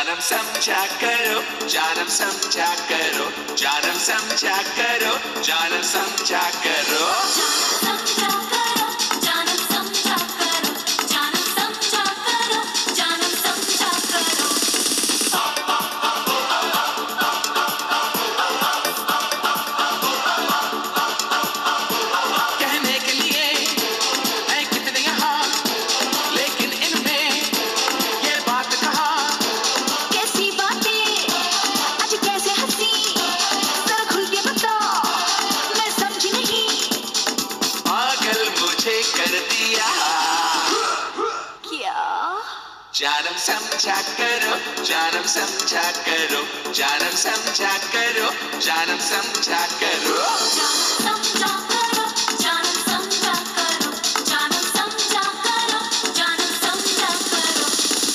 जानम समझा करो, जानम समझा करो, जानम समझा करो, जानम समझा करो, समझा करो, जानम समझा करो, जानम समझा करो, जानम समझा करो। कहने के लिए है कितने यहाँ, लेकिन इनमें ये बात कहा। कैसी बातें आज कैसे हंसी, जरा खुल के बता, मैं समझी नहीं। पागल मुझे कर दिया क्या? जानम समझा करो, जानम समझा करो, जानम समझा करो, जानम समझा करो, जानम समझा करो, जानम समझा करो, जानम समझा करो, जानम समझा करो।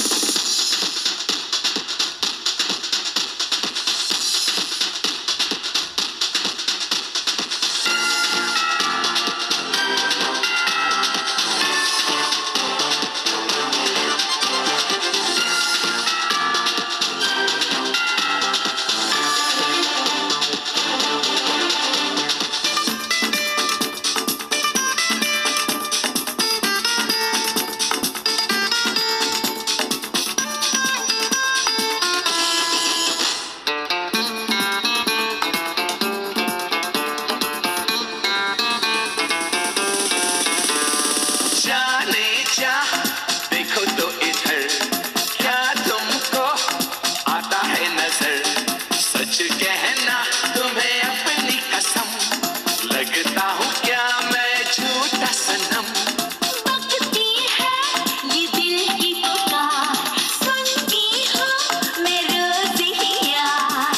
जाने जा देखो तो इधर, क्या तुमको आता है नजर? सच कहना तुम्हें अपनी कसम, लगता हूँ क्या मैं झूठा सनम? बकती है ये दिल की पुकार, सुनती हूँ मैं रोज ही यार।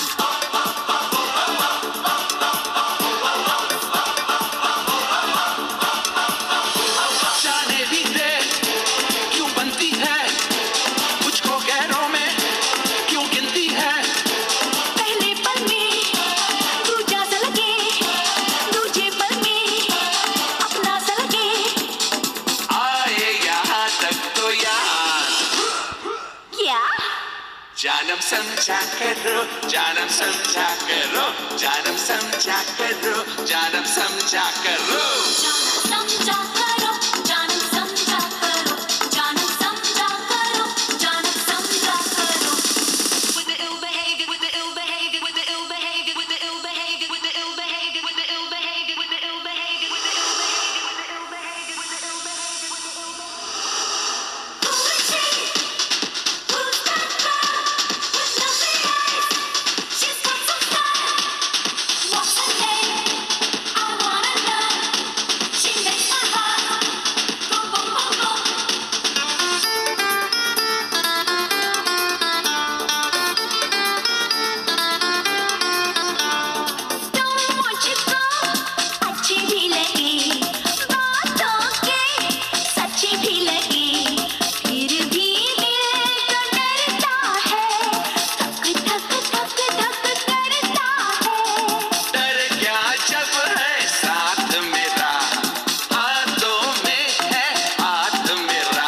जाने भी दे क्यों बनती है, मुझको गैरों में क्यों गिनती है? पहले पल में दूजा सा लगे, दूजे पल में अपना सा लगे, आए यहाँ तक तो यार। क्या? जानम समझा करो, जानम समझा करो, जानम समझा करो, जानम समझा करो, जानम समझा करो, जानम समझा करो, जानम समझा करो, जानम समझा करो। With the ill behavior, with the ill behavior, with the ill behavior, with the ill behavior, with the ill behavior, with the ill behavior, with the ill behavior, with the ill behavior, with the ill behavior, with the ill behavior, with the ill behavior. Who is she? Who's that girl with lovely eyes? She's got some style. What's her name? I wanna know. She makes my heart go boom boom boom. Don't want you go, अच्छी भी लगी, बातों के सच्ची भी लगी, फिर भी दिल तो डरता है, धक धक धक धक करता है। डर क्या जब है साथ मेरा, हाथों में है हाथ मेरा।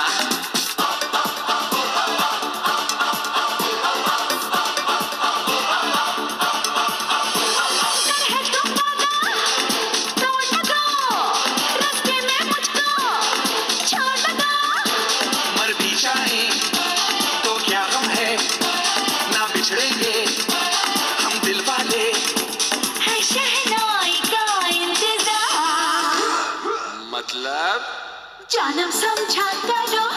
मर भी जाए तो क्या गम है, ना बिछड़ेंगे हम दिल वाले, है शहनाई का इंतजार। मतलब जानम समझा करो,